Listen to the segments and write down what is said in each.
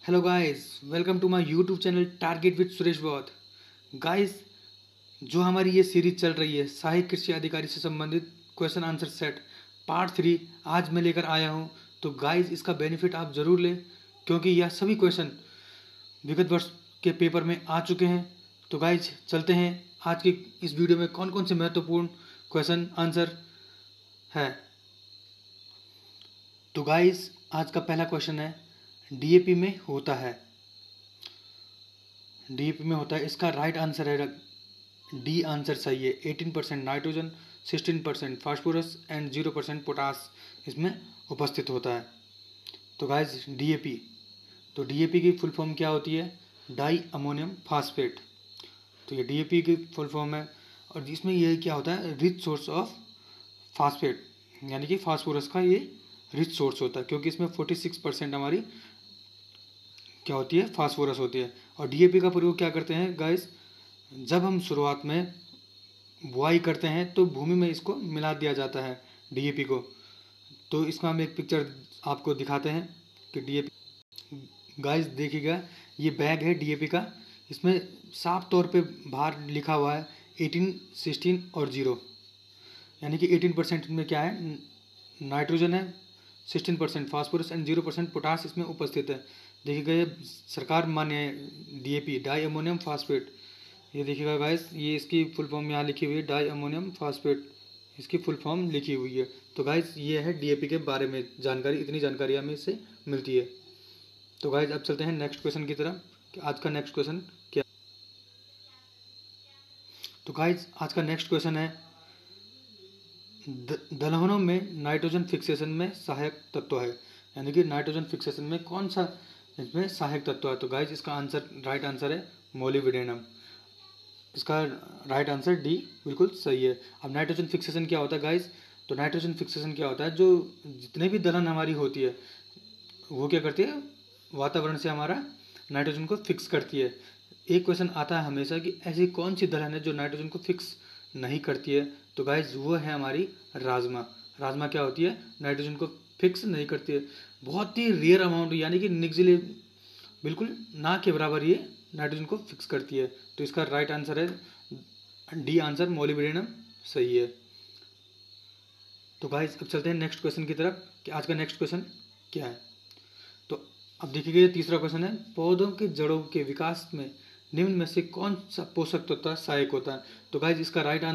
Hello guys, welcome to my YouTube channel target with Suresh Bauddh. Guys, जो हमारी ये series चल रही है सहायक कृषि अधिकारी से संबंधित क्वेश्चन आंसर सेट पार्ट 3 आज मैं लेकर आया हूँ। तो गाइस, इसका बेनिफिट आप ज़रूर लें क्योंकि यह सभी क्वेश्चन विगत वर्ष के पेपर में आ चुके हैं। तो गाइस, चलते हैं आज की इस वीडियो में कौन कौन से महत्वपूर्ण क्वेश्चन आंसर है। तो गाइस, आज का पहला क्वेश्चन है डीएपी में होता है। डीएपी में होता है, इसका राइट आंसर है डी आंसर सही है। 18% नाइट्रोजन, 16% फास्फोरस एंड 0% पोटास इसमें उपस्थित होता है। तो गाइस, डीएपी, तो डीएपी की फुल फॉर्म क्या होती है? Di ammonium phosphate. तो ये डीएपी की फुल फॉर्म है और इसमें ये क्या होता है? रिच सोर्स ऑफ फास्फेट, यानी कि फास्फोरस का ये रिच सोर्स होता है क्योंकि इसमें 46% हमारी क्या होती है? फास्फोरस होती है। और डीएपी का प्रयोग क्या करते हैं गाइस? जब हम शुरुआत में बुआई करते हैं तो भूमि में इसको मिला दिया जाता है डीएपी को। तो इसका हम एक पिक्चर आपको दिखाते हैं कि डीएपी गाइस देखिएगा, ये बैग है डीएपी का। इसमें साफ तौर पे बाहर लिखा हुआ है 18, 16 और 0, यानी कि 18% में क्या है? नाइट्रोजन है, 16% फास्फोरस एंड 0% पोटास इसमें उपस्थित है। देखिएगा, ये सरकार मान्य है डीएपी, डाई अमोनियम फास्फेट। ये देखिएगा गाइस, ये इसकी फुल फॉर्म यहाँ लिखी हुई है, डाई अमोनियम फास्फेट इसकी फुल फॉर्म लिखी हुई है। तो गाइस, ये है डीएपी के बारे में जानकारी, इतनी जानकारी हमें इससे मिलती है। तो गाइस, अब चलते हैं नेक्स्ट क्वेश्चन की तरफ कि आज का नेक्स्ट क्वेश्चन क्या। तो गाइस, आज का नेक्स्ट क्वेश्चन है दलहनों में नाइट्रोजन फिक्सेशन में सहायक तत्व है, यानी कि नाइट्रोजन फिक्सेशन में कौन सा इसमें सहायक तत्व है? तो गाइस, इसका आंसर राइट आंसर है मोलिब्डेनम। इसका राइट आंसर डी बिल्कुल सही है। अब नाइट्रोजन फिक्सेशन क्या होता है गाइस? तो नाइट्रोजन फिक्सेशन क्या होता है? जो जितने भी दलहन हमारी होती है वो क्या करती है? वातावरण से हमारा नाइट्रोजन को फिक्स करती है। एक क्वेश्चन आता है हमेशा कि ऐसी कौन सी दलहन है जो नाइट्रोजन को फिक्स नहीं करती है? तो गाइस, वो है हमारी राजमा। राजमा क्या होती है? नाइट्रोजन को फिक्स नहीं करती है। बहुत ही रेयर अमाउंट, यानी कि निग्जिले, बिल्कुल ना के बराबर ये नाइट्रोजन को फिक्स करती है। तो इसका राइट आंसर है डी आंसर मोलिब्डेनम सही है। तो गाइस, अब चलते हैं नेक्स्ट क्वेश्चन की तरफ कि आज का नेक्स्ट क्वेश्चन क्या है। तो अब देखिएगा, ये तीसरा क्वेश्चन है पौधों के जड़ों के विकास में निम्न में से कौन सा पोषक तत्व सहायक होता है? तो गाइस, इसका राइट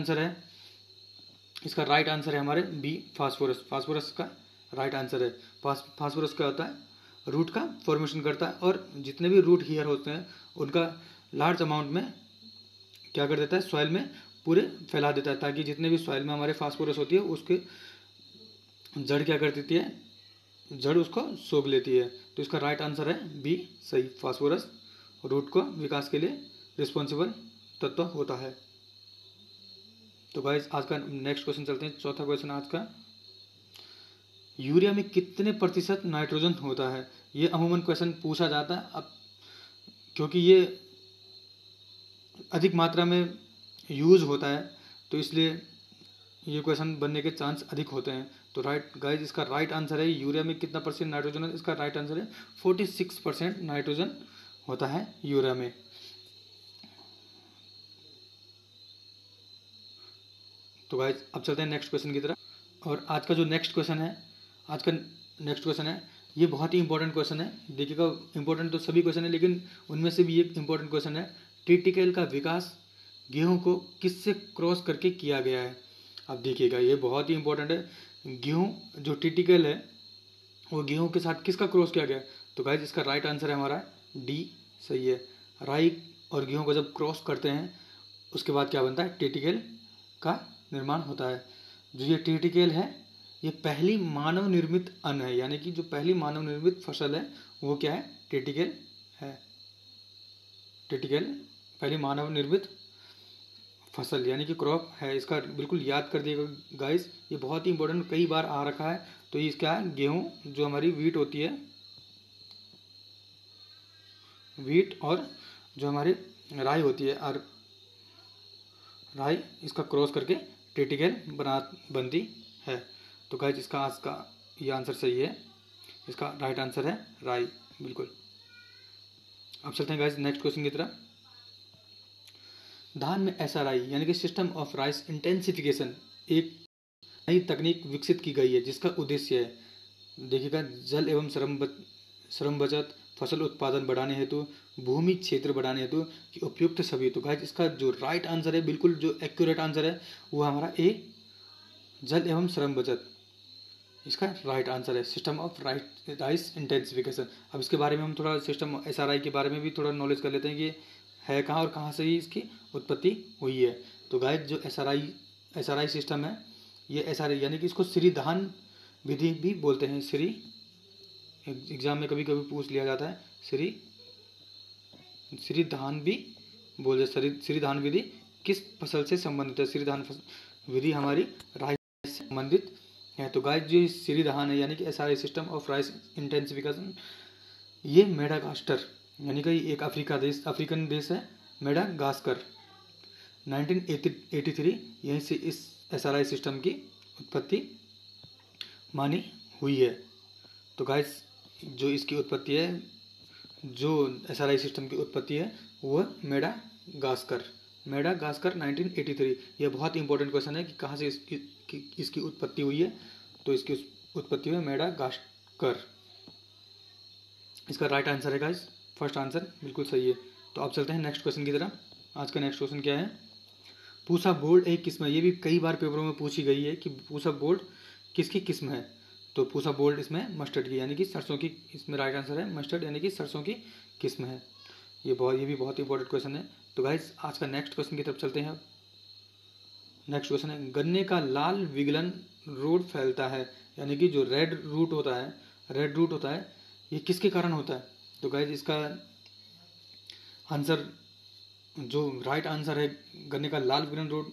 आंसर है हमारे बी फास्फोरस। फास्फोरस का राइट आंसर है। फास्फोरस क्या होता है? रूट का फॉर्मेशन करता है और जितने भी रूट हेयर होते हैं उनका लार्ज अमाउंट में क्या कर देता है? सॉइल में पूरे फैला देता है, ताकि जितने भी सॉइल में हमारे फास्फोरस होती है उसके जड़ क्या कर देती है? जड़ उसको सोख लेती है। तो इसका राइट आंसर है बी सही। फास्फोरस रूट को विकास के लिए रिस्पॉन्सिबल तत्व होता है। तो गाइस, आज का नेक्स्ट क्वेश्चन चलते हैं। चौथा क्वेश्चन आज का, यूरिया में कितने प्रतिशत नाइट्रोजन होता है? ये अमूमन क्वेश्चन पूछा जाता है अब, क्योंकि ये अधिक मात्रा में यूज होता है तो इसलिए ये क्वेश्चन बनने के चांस अधिक होते हैं। तो राइट गाइस, इसका राइट आंसर है यूरिया में कितना परसेंट नाइट्रोजन है? इसका राइट आंसर है 46% नाइट्रोजन होता है यूरिया में। तो गाइस, अब चलते हैं नेक्स्ट क्वेश्चन की तरफ। और आज का नेक्स्ट क्वेश्चन है, ये बहुत ही इंपॉर्टेंट क्वेश्चन है। देखिएगा, इंपॉर्टेंट तो सभी क्वेश्चन है लेकिन उनमें से भी एक इंपॉर्टेंट क्वेश्चन है, टिटिकल का विकास गेहूं को किससे क्रॉस करके किया गया है? अब देखिएगा, ये बहुत ही इंपॉर्टेंट है। गेहूं जो टिटिकल है वो गेहूं के साथ किसका क्रॉस किया गया है? तो गाइस, इसका राइट आंसर है हमारा डी सही है। राई और गेहूं को जब क्रॉस करते हैं उसके बाद क्या बनता है? टिटिकल का निर्माण होता है। जो ये टिटिकल है ये पहली मानव निर्मित अन्न है, यानी कि जो पहली मानव निर्मित फसल है वो क्या है? टिटिकल है। टिटिकल पहली मानव निर्मित फसल यानी कि क्रॉप है। इसका बिल्कुल याद कर दिएगा गाइस, ये बहुत ही इंपॉर्टेंट, कई बार आ रखा है। तो ये क्या है? गेहूं जो हमारी वीट होती है, वीट और जो हमारी राई होती है, और राई इसका क्रॉस करके टिटिकल बनती है। तो गाइस, इसका आज का ये आंसर सही है। इसका राइट आंसर है राई बिल्कुल। अब चलते हैं गाइस नेक्स्ट क्वेश्चन की तरफ। धान में एसआरआई यानी कि सिस्टम ऑफ राइस इंटेंसिफिकेशन एक नई तकनीक विकसित की गई है जिसका उद्देश्य है, देखिएगा, जल एवं श्रम बचत, फसल उत्पादन बढ़ाने हेतु, भूमि क्षेत्र बढ़ाने हेतु कि उपयुक्त सभी। तो गाइस इसका जो राइट आंसर है, बिल्कुल जो एक्यूरेट आंसर है वो हमारा ए, जल एवं श्रम बचत, इसका राइट आंसर है, सिस्टम ऑफ राइस इंटेंसिफिकेशन। अब इसके बारे में हम थोड़ा सिस्टम एसआरआई के बारे में भी थोड़ा नॉलेज कर लेते हैं कि है कहाँ और कहाँ से ही इसकी उत्पत्ति हुई है। तो गाइस जो एसआरआई सिस्टम है, ये एसआरआई यानी कि इसको श्री धान विधि भी बोलते हैं। श्री एग्जाम में कभी कभी पूछ लिया जाता है, श्री धान भी बोलते। श्री धान विधि किस फसल से संबंधित है? श्री धान विधि हमारी राइस से संबंधित है। तो गाइस जो श्री धान है यानी कि SRI system of rice intensification, ये मेडागास्कर यानी कि एक अफ्रीकन देश है, मेडागास्कर, 1983 यहीं से इस एसआरआई सिस्टम की उत्पत्ति मानी हुई है। तो गाइस जो इसकी उत्पत्ति है, जो एसआरआई सिस्टम की उत्पत्ति है वह मेडागास्कर 1983। यह बहुत इंपॉर्टेंट क्वेश्चन है कि कहाँ से इसकी उत्पत्ति हुई है। तो इसकी उत्पत्ति हुई मेडागास्कर, इसका राइट आंसर है गाइस, फर्स्ट आंसर बिल्कुल सही है। तो अब चलते हैं नेक्स्ट क्वेश्चन की तरफ। आज का नेक्स्ट क्वेश्चन क्या है? पूसा बोर्ड एक किस्म है। ये भी कई बार पेपरों में पूछी गई है कि पूसा बोर्ड किसकी किस्म है। तो पूसा बोर्ड इसमें मस्टर्ड की यानी कि सरसों की, इसमें राइट आंसर है मस्टर्ड यानी कि सरसों की किस्म है। ये भी बहुत इंपॉर्टेंट क्वेश्चन है। तो गाइस आज का नेक्स्ट क्वेश्चन की तरफ चलते हैं। नेक्स्ट क्वेश्चन है, गन्ने का लाल विगलन रूट फैलता है यानी कि जो रेड रूट होता है ये किसके कारण होता है? तो गाइस इसका आंसर, जो राइट आंसर है, गन्ने का लाल विगलन रूट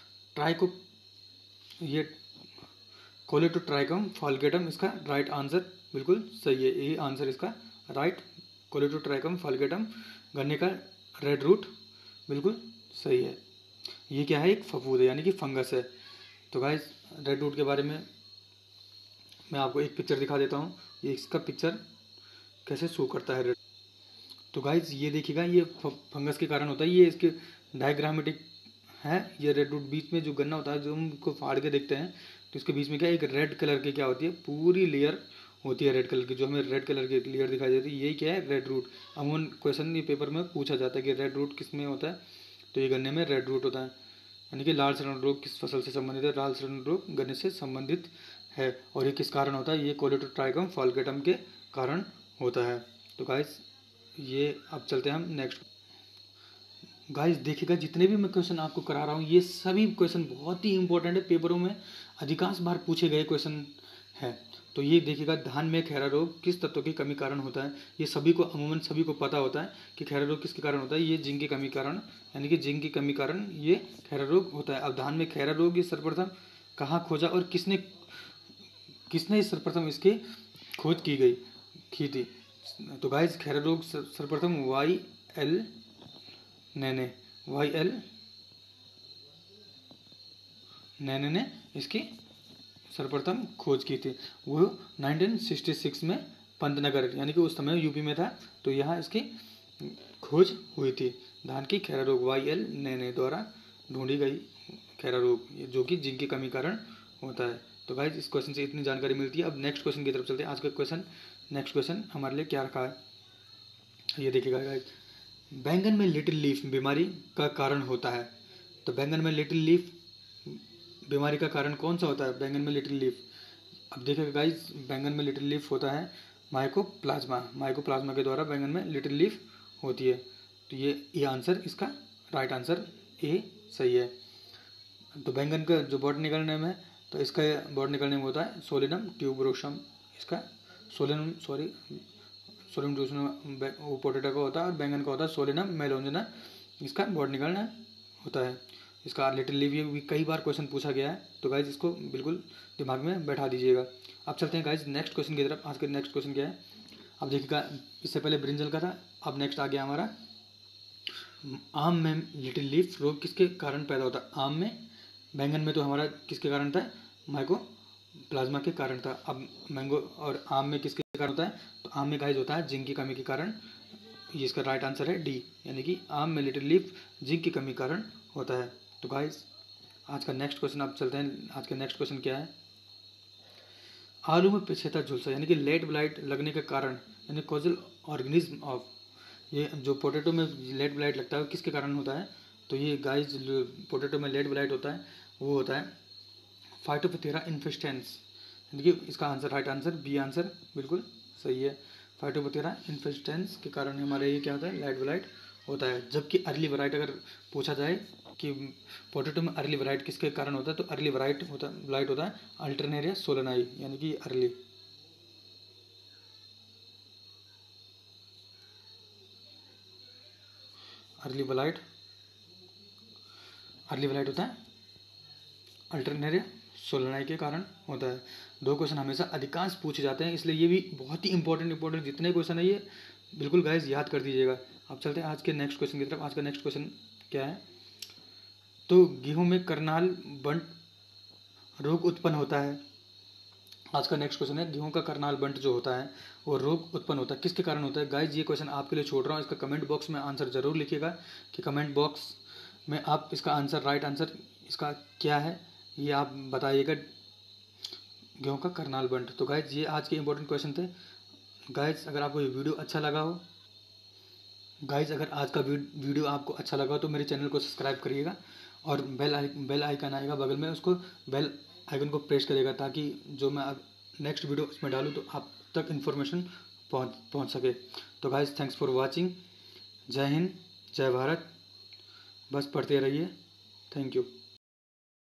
कोलेटोट्राइकम फाल्गेटम, इसका राइट आंसर बिल्कुल सही है। ये आंसर इसका राइट, कोलेटोट्राइकम फाल्गेटम, गन्ने का रेड रूट, बिल्कुल सही है। ये क्या है? एक फफूंद है यानी कि फंगस है। तो गाइस रेड रूट के बारे में मैं आपको एक पिक्चर दिखा देता हूँ, ये इसका पिक्चर कैसे शो करता है रेड। तो गाइस ये देखिएगा, ये फंगस के कारण होता है। ये इसके डायग्रामेटिक है, ये रेड रूट बीच में जो गन्ना होता है, जो हम इसको फाड़ के देखते हैं तो इसके बीच में क्या एक रेड कलर की क्या होती है, पूरी लेयर होती है रेड कलर की, जो हमें रेड कलर की लेयर दिखाई देती है, यही क्या है? Red root. अमूमन क्वेश्चन ये पेपर में पूछा जाता है कि रेड रूट किस में होता है, तो ये गन्ने में रेड रूट होता है। यानी कि लाल सड़न रोग किस फसल से संबंधित है? लाल सड़न रोग गन्ने से संबंधित है। और ये किस कारण होता है? ये कोलेटोट्राइकम फाल्गेटम के कारण होता है। तो गाइस ये अब चलते हैं हम नेक्स्ट। गाइस देखिएगा, जितने भी मैं क्वेश्चन आपको करा रहा हूँ ये सभी क्वेश्चन बहुत ही इंपॉर्टेंट है, पेपरों में अधिकांश बार पूछे गए क्वेश्चन है। तो ये देखिएगा, धान में खैरा रोग किस तत्व की कमी कारण होता है? ये सभी को अमूमन सभी को पता होता है कि खैरा रोग किसके कारण होता है, ये जिंक की कमी कारण, यानी कि जिंक की कमी कारण ये खैरा रोग होता है। अब धान में खैरा रोग ये सर्वप्रथम कहाँ खोजा और किसने सर्वप्रथम इसकी खोज की थी? तो गाइस खैरा रोग सर्वप्रथम YL नैने ने इसकी सर्वप्रथम खोज की थी। वो 1966 में पंतनगर यानी कि उस समय यूपी में था, तो यहाँ इसकी खोज हुई थी। धान की खैरा रोग YL नैने द्वारा ढूंढी गई खैरा रोग, जो कि जिंक की कमी कारण होता है। तो गाइस इस क्वेश्चन से इतनी जानकारी मिलती है। अब नेक्स्ट क्वेश्चन की तरफ चलते हैं। आज का नेक्स्ट क्वेश्चन हमारे लिए क्या रखा है, ये देखिएगा गाइस। बैंगन में लिटिल लीफ बीमारी का कारण होता है। तो बैंगन में लिटिल लीफ बीमारी का कारण कौन सा होता है? बैंगन में लिटिल लीफ, अब देखिएगा गाइस, बैंगन में लिटिल लीफ होता है माइकोप्लाज्मा के द्वारा बैंगन में लिटिल लीफ होती है। तो ये आंसर, इसका राइट आंसर ए सही है। तो बैंगन का जो बॉटनिकल नेम है, तो इसका बॉटनिकल नेम होता है सोलिनम ट्यूबरोसम, इसका सोलिनम वो पोटैटो का होता है, और बैंगन का होता है सोलिनम मेलोंजिना, इसका बॉटनिकल नेम होता है। इसका लिटिल लीफ ये भी कई बार क्वेश्चन पूछा गया है। तो गाइज इसको बिल्कुल दिमाग में बैठा दीजिएगा। अब चलते हैं गाइज नेक्स्ट क्वेश्चन की तरफ। आज का नेक्स्ट क्वेश्चन क्या है, अब देखिएगा, इससे पहले ब्रिंजल का था, अब नेक्स्ट आ गया हमारा आम में लिटिल लीफ रोग किसके कारण पैदा होता है? आम में, बैंगन में तो हमारा किसके कारण था? माइकोप्लाज्मा के कारण था। अब मैंगो और आम में किसके कारण होता है? तो आम में गाइज होता है जिंक की कमी के कारण ये इसका राइट आंसर है डी, यानी कि आम मिलिट्री लीफ जिंक की कमी कारण होता है। तो गाइस आज का नेक्स्ट क्वेश्चन आप चलते हैं। आज का नेक्स्ट क्वेश्चन क्या है, आलू में पिछेता झुलसा यानी कि लेट ब्लाइट लगने के कारण यानी कॉजल ऑर्गेनिज्म ऑफ, ये जो पोटैटो में लेट ब्लाइट लगता है किसके कारण होता है। तो ये गाइस पोटैटो में लेट ब्लाइट होता है वो होता है फाइटोप्थेरा इन्फेस्टेंस, यानी कि इसका answer right answer B answer बिल्कुल सही है। फाइटोप्थेरा इन्फेस्टेंस के कारण हमारे ये क्या होता है, लेट ब्लाइट होता है। जबकि अर्ली वराइट अगर पूछा जाए कि पोटैटो में अर्ली वराइट किसके कारण होता है, तो अर्ली वराइट होता है अल्टरनेरिया सोलेनाई, यानी कि अर्ली ब्लाइट होता है अल्टरनेरिया सोलेनाई के कारण होता है। दो क्वेश्चन हमेशा अधिकांश पूछे जाते हैं, इसलिए ये भी बहुत ही इंपॉर्टेंट जितने क्वेश्चन है ये बिल्कुल गाइस याद कर दीजिएगा। अब चलते हैं आज के नेक्स्ट क्वेश्चन की तरफ। आज का नेक्स्ट क्वेश्चन क्या है, तो गेहूं में करनाल बंट रोग उत्पन्न होता है। आज का नेक्स्ट क्वेश्चन है, गेहूं का करनाल बंट जो होता है वो रोग उत्पन्न होता है किसके कारण होता है। गाइज ये क्वेश्चन आपके लिए छोड़ रहा हूँ, इसका कमेंट बॉक्स में आंसर जरूर लिखिएगा कि कमेंट बॉक्स में आप इसका आंसर राइट आंसर इसका क्या है ये आप बताइएगा, गेहूं का करनाल बंट। तो गाइज ये आज के इंपॉर्टेंट क्वेश्चन थे। गाइज अगर आपको ये वीडियो अच्छा लगा हो, गाइज अगर आज का वीडियो आपको अच्छा लगा हो तो मेरे चैनल को सब्सक्राइब करिएगा और बेल आइकन आएगा बगल में, उसको बेल आइकन को प्रेस करिएगा ताकि जो मैं अब नेक्स्ट वीडियो उसमें डालूँ तो आप तक इन्फॉर्मेशन पहुंच सके। तो गाइज थैंक्स फॉर वाचिंग। जय हिंद, जय भारत, बस पढ़ते रहिए। Thank you.